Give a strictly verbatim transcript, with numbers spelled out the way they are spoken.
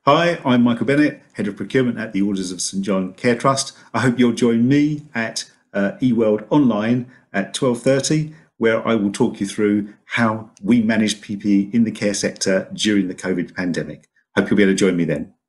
Hi, I'm Michael Bennett, Head of Procurement at the Orders of St John Care Trust. I hope you'll join me at uh, eWorld online at twelve thirty, where I will talk you through how we manage P P E in the care sector during the COVID pandemic. Hope you'll be able to join me then.